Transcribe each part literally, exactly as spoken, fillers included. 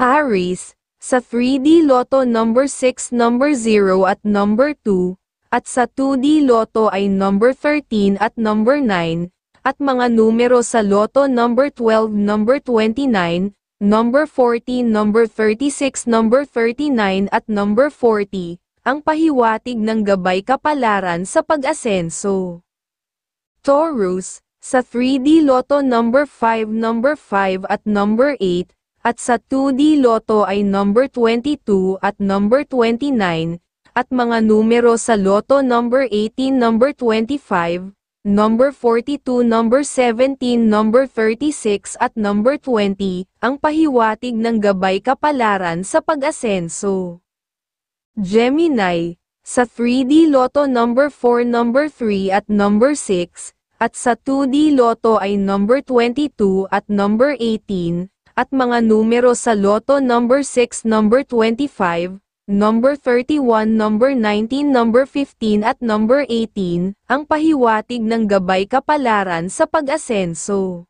Aries, sa three D Lotto number six, number zero at number two, at sa two D Lotto ay number thirteen at number nine, at mga numero sa Lotto number twelve, number twenty-nine, number fourteen, number thirty-six, number thirty-nine at number forty, ang pahiwatig ng gabay kapalaran sa pag-asenso. Taurus, sa three D Lotto number five, number five at number eight, at sa two D Lotto ay number twenty-two at number twenty-nine, at mga numero sa Lotto number eighteen, number twenty-five, number forty-two, number seventeen, number thirty-six at number twenty, ang pahiwatig ng gabay kapalaran sa pag-asenso. Gemini, sa three D Lotto number four, number three at number six, at sa two D Lotto ay number twenty-two at number eighteen, at mga numero sa Lotto number six, number twenty-five, number thirty-one, number nineteen, number fifteen at number eighteen, ang pahiwatig ng gabay kapalaran sa pag-asenso.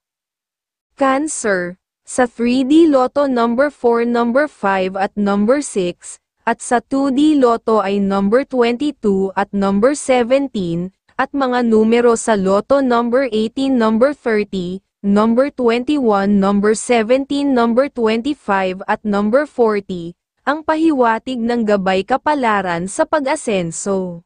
Cancer, sa three D Lotto number four, number five at number six, at sa two D Lotto ay number twenty-two at number seventeen, at mga numero sa Lotto number eighteen, number thirty, number twenty-one, number seventeen, number twenty-five at number forty, ang pahiwatig ng gabay kapalaran sa pag-asenso.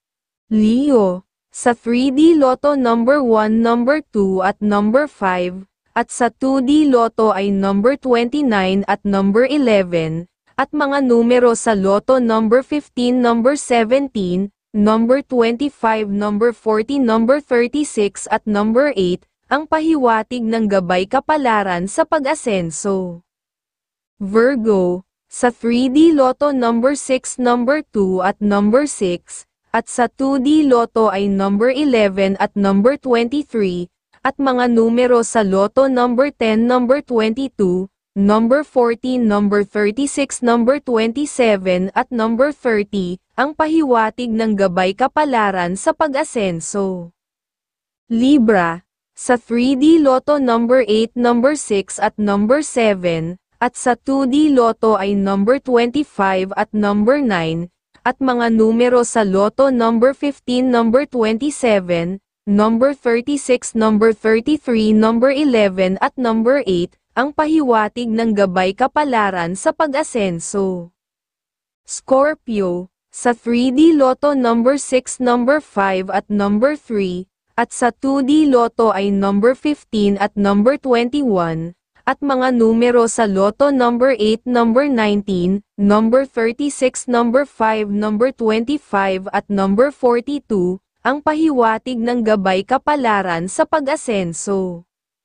Leo, sa three D Lotto number one, number two at number five, at sa two D Lotto ay number twenty-nine at number eleven, at mga numero sa Lotto number fifteen, number seventeen, number twenty-five, number forty, number thirty-six at number eight, ang pahiwatig ng gabay kapalaran sa pag-asenso. Virgo, sa three D Lotto number six, number two at number six, at sa two D Lotto ay number eleven at number twenty-three, at mga numero sa Lotto number ten, number twenty-two, number fourteen, number thirty-six, number twenty-seven at number thirty, ang pahiwatig ng gabay kapalaran sa pag-asenso. Libra, sa three D Lotto number eight, number six at number seven, at sa two D Lotto ay number twenty-five at number nine, at mga numero sa Lotto number fifteen, number twenty-seven, number thirty-six, number thirty-three, number eleven at number eight, ang pahiwatig ng gabay kapalaran sa pag-asenso. Scorpio, sa three D Lotto number six, number five at number three, at sa two D Lotto ay number fifteen at number twenty-one, at mga numero sa Lotto number eight, number nineteen, number thirty-six, number five, number twenty-five at number forty-two, ang pahiwatig ng gabay kapalaran sa pag-asenso.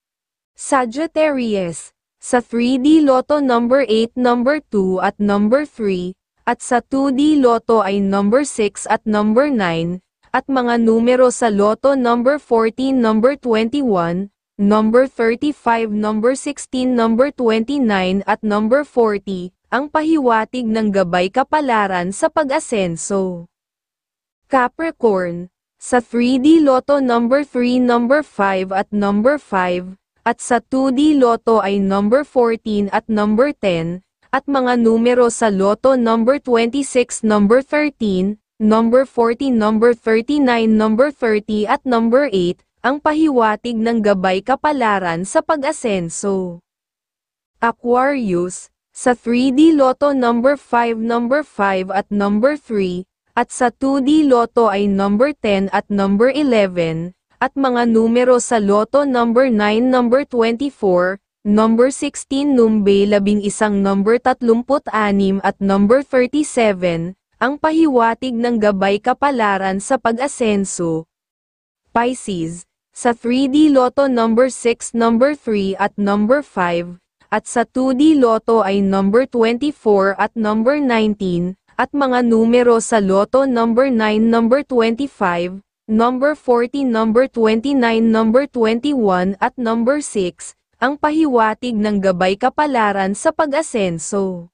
Sagittarius, sa three D Lotto number eight, number two at number three, at sa two D Lotto ay number six at number nine, at mga numero sa Lotto number fourteen, number twenty-one, number thirty-five, number sixteen, number twenty-nine at number forty, ang pahiwatig ng gabay kapalaran sa pag-asenso. Capricorn, sa three D Lotto number three, number five at number five, at sa two D Lotto ay number fourteen at number ten, at mga numero sa Lotto number twenty-six, number thirteen, number forty, number thirty-nine, number thirty at number eight, ang pahiwatig ng gabay kapalaran sa pag-asenso. Aquarius, sa three D Lotto number five, number five at number three, at sa two D Lotto ay number ten at number eleven, at mga numero sa Lotto number nine, number twenty-four, number sixteen, number labing isang, number tatlumpu't anim at number thirty-seven, ang pahiwatig ng gabay kapalaran sa pag-asenso. Pisces, sa three D Lotto number six, number three at number five, at sa two D Lotto ay number twenty-four at number nineteen, at mga numero sa Lotto number nine, number twenty-five, number forty, number twenty-nine, number twenty-one at number six, ang pahiwatig ng gabay kapalaran sa pag-asenso.